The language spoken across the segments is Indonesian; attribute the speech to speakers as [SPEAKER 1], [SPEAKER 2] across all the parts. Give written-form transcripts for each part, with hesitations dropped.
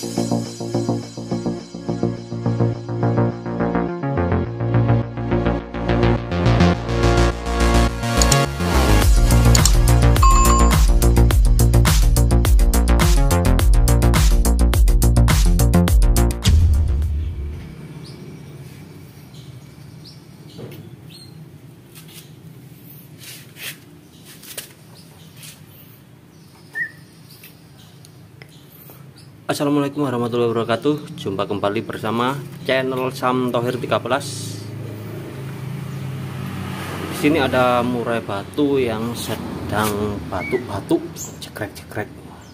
[SPEAKER 1] Assalamualaikum warahmatullahi wabarakatuh. Jumpa kembali bersama channel Sam Thohir 13. Di sini ada murai batu yang sedang batuk-batuk, jekrek-jekrek.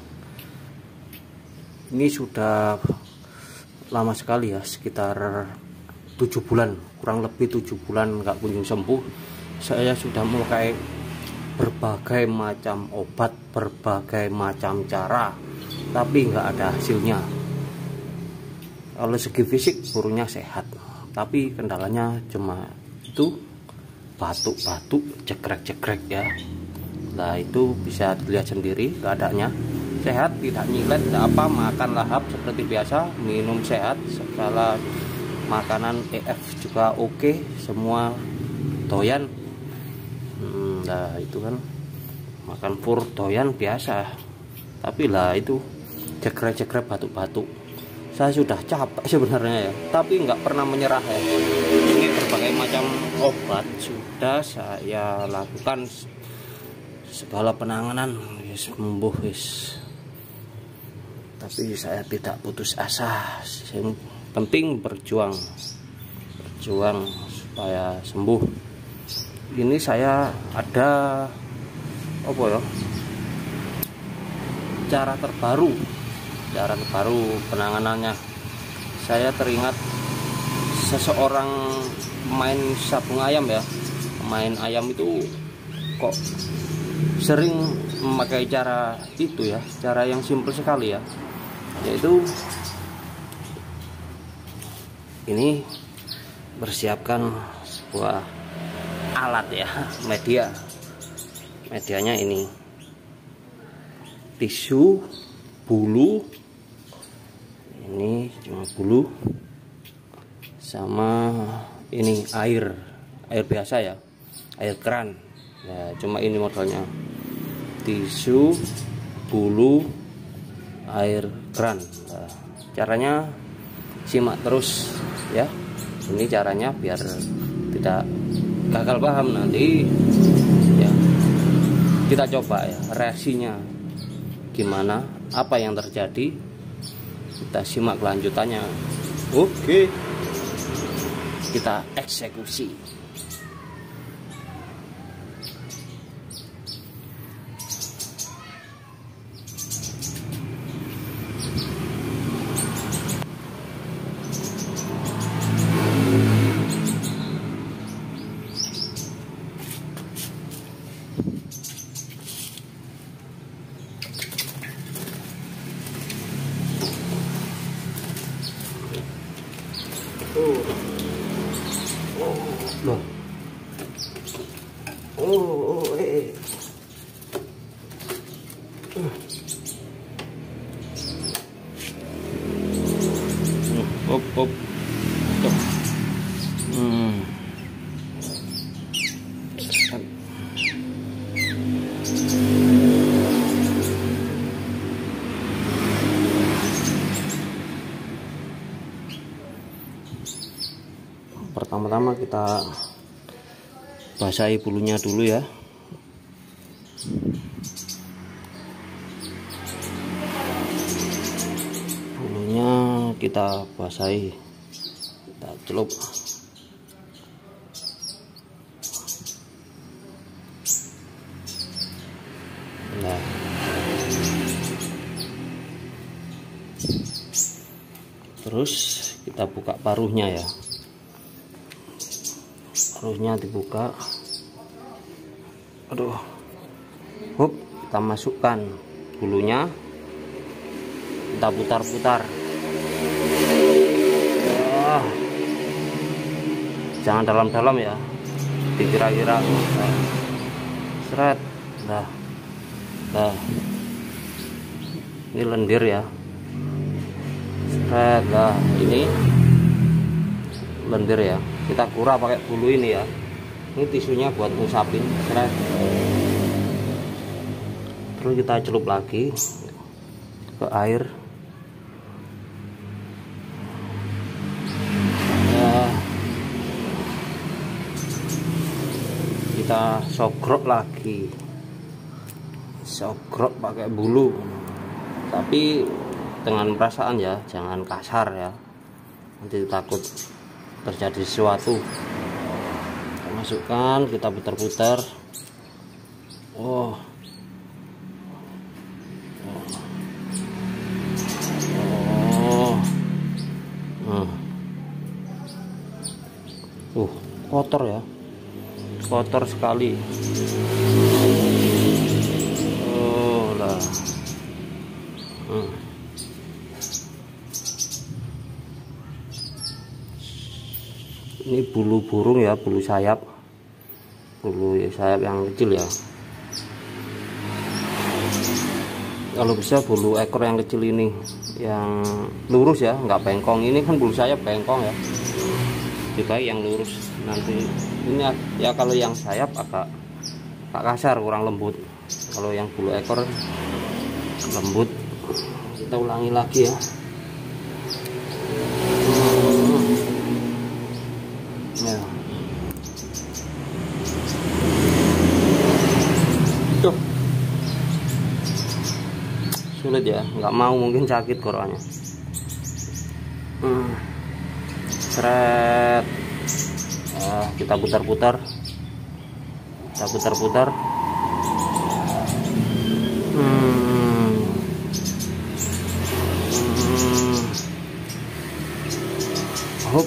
[SPEAKER 1] Ini sudah lama sekali ya, sekitar 7 bulan, kurang lebih 7 bulan nggak kunjung sembuh. Saya sudah memakai berbagai macam obat, berbagai macam cara, tapi nggak ada hasilnya. Kalau segi fisik burungnya sehat, tapi kendalanya cuma itu batuk-batuk, jekrek-jekrek ya. Nah itu bisa dilihat sendiri keadaannya. Sehat, tidak nyilet, tidak apa, makan lahap seperti biasa, minum sehat, segala makanan EF juga oke, semua doyan. Nah itu kan makan pur doyan biasa, tapi lah itu jekrek-jekrek batuk-batuk. Saya sudah capek sebenarnya ya, tapi nggak pernah menyerah ya. Ini berbagai macam obat sudah saya lakukan, segala penanganan wis sembuh wis, tapi saya tidak putus asa. Yang penting berjuang supaya sembuh. Ini saya ada apa ya, cara terbaru penanganannya. Saya teringat seseorang main sabung ayam ya, main ayam itu kok sering memakai cara itu ya, cara yang simpel sekali ya, yaitu ini bersiapkan sebuah alat ya, medianya ini tisu, bulu, ini cuma bulu, sama ini air biasa ya, air keran ya, cuma ini modelnya tisu, bulu, air keran. Nah, caranya simak terus ya, ini caranya biar tidak gagal paham nanti ya. Kita coba ya reaksinya gimana, apa yang terjadi, kita simak kelanjutannya. Oke, kita eksekusi. Loh. Op. Pertama-tama kita basahi bulunya dulu ya. Bulunya kita basahi, kita celup. Nah, terus kita buka paruhnya ya. Paruhnya dibuka. Aduh. Hup, kita masukkan bulunya. Kita putar-putar. Jangan dalam-dalam ya. Dikira-kira. Seret. Nah. Ini lendir ya. Red lah, ini lendir ya, kita kurah pakai bulu ini ya. Ini tisunya buat ngusapin. Red. Terus kita celup lagi ke air ya, kita sogrok lagi, sogrok pakai bulu, tapi dengan perasaan ya, jangan kasar ya, nanti takut terjadi sesuatu. Kita masukkan, kita putar-putar. Kotor ya, kotor sekali. Lah. Ini bulu burung ya, bulu sayap yang kecil ya. Kalau bisa bulu ekor yang kecil ini, yang lurus ya, nggak bengkong. Ini kan bulu sayap bengkong ya, lebih baik yang lurus. Nanti ini ya, kalau yang sayap agak kasar, kurang lembut. Kalau yang bulu ekor lembut. Kita ulangi lagi ya. Tuh, sulit ya, nggak mau, mungkin sakit koroannya. Seret. Kita putar-putar, hop.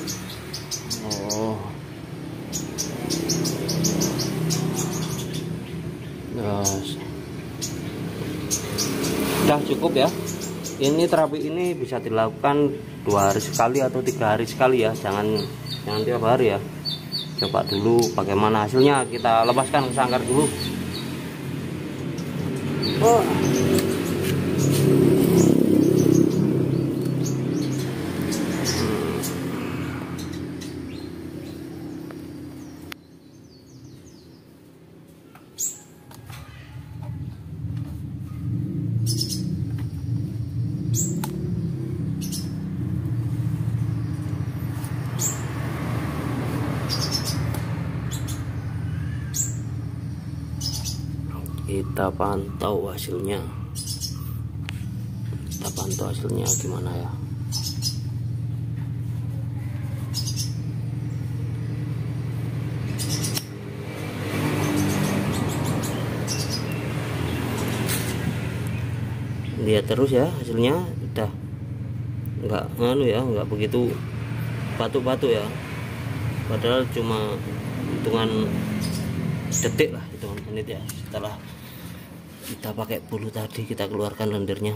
[SPEAKER 1] Udah cukup ya. Ini terapi ini bisa dilakukan 2 hari sekali atau 3 hari sekali ya, jangan tiap hari ya. Coba dulu bagaimana hasilnya, kita lepaskan ke sangkar dulu. Kita pantau hasilnya, gimana ya. Lihat terus ya hasilnya, udah nggak begitu batu-batu ya, padahal cuma hitungan detik lah, hitungan menit ya. Setelah kita pakai bulu tadi, kita keluarkan lendirnya.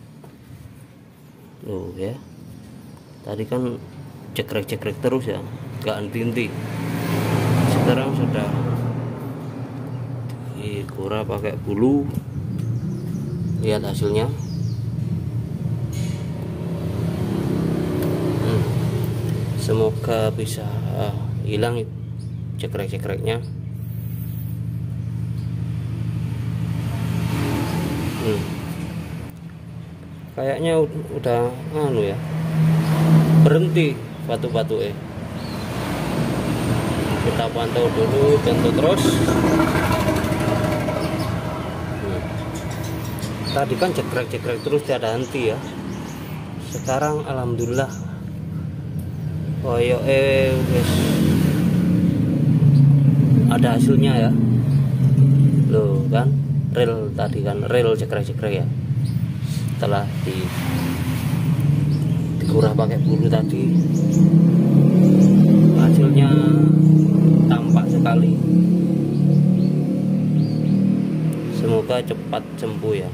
[SPEAKER 1] Loh ya, tadi kan cekrek terus ya, nggak henti-henti. Sekarang sudah dikurah pakai bulu. Lihat hasilnya. Semoga bisa hilang cekrek-cekreknya. Kayaknya udah ya, berhenti batu-batu Kita pantau dulu, pantau terus. Tadi kan cekrek terus, tidak ada henti ya. Sekarang alhamdulillah koyo ada hasilnya ya. Loh kan, rel tadi kan, rel cekrek ya. Setelah dikurah pakai bulu tadi, hasilnya tampak sekali. Semoga cepat sembuh ya.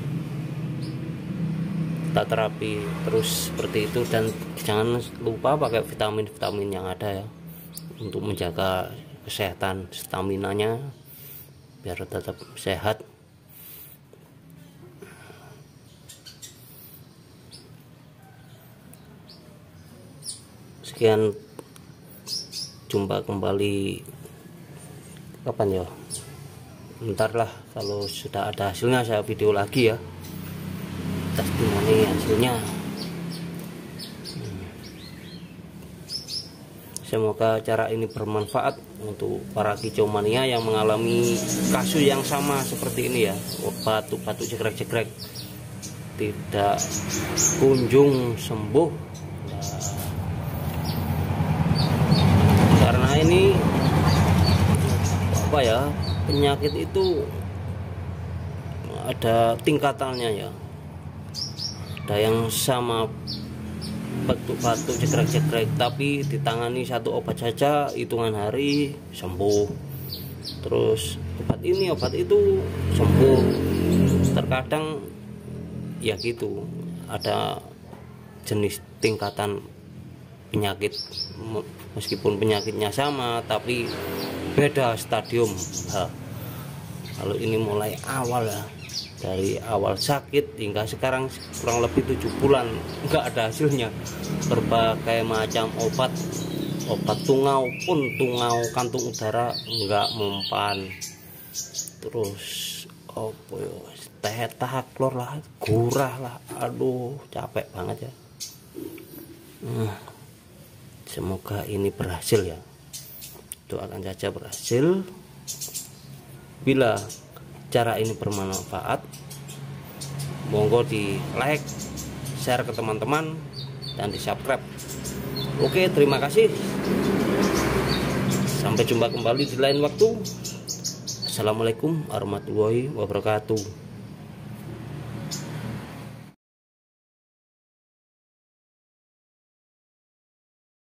[SPEAKER 1] Kita terapi terus seperti itu, dan jangan lupa pakai vitamin yang ada ya, untuk menjaga kesehatan staminanya biar tetap sehat. Sekian, jumpa kembali kapan ya, bentar lah, kalau sudah ada hasilnya saya video lagi ya, testimoni hasilnya. Semoga cara ini bermanfaat untuk para kicau mania yang mengalami kasus yang sama seperti ini ya, batuk-batuk cekrek-cekrek tidak kunjung sembuh. Karena ini apa ya, penyakit itu ada tingkatannya ya, ada yang sama batuk-batuk cekrek-cekrek tapi ditangani satu obat saja hitungan hari sembuh, terus obat ini obat itu sembuh. Terkadang ya gitu, ada jenis tingkatan penyakit, meskipun penyakitnya sama tapi beda stadium. Kalau ini mulai awal ya, dari awal sakit hingga sekarang kurang lebih 7 bulan nggak ada hasilnya. Berbagai macam obat tungau pun, tungau kantung udara nggak mempan. Terus teh taklor lah, gurah lah, aduh capek banget ya. Semoga ini berhasil ya, doakan saja berhasil. Bila cara ini bermanfaat, monggo di like, share ke teman-teman, dan di subscribe. Oke, terima kasih, sampai jumpa kembali di lain waktu. Assalamualaikum warahmatullahi wabarakatuh.